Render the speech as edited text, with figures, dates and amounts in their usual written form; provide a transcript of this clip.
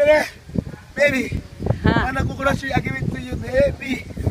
Baby, Huh? mana coconut tree, I give it to you, baby.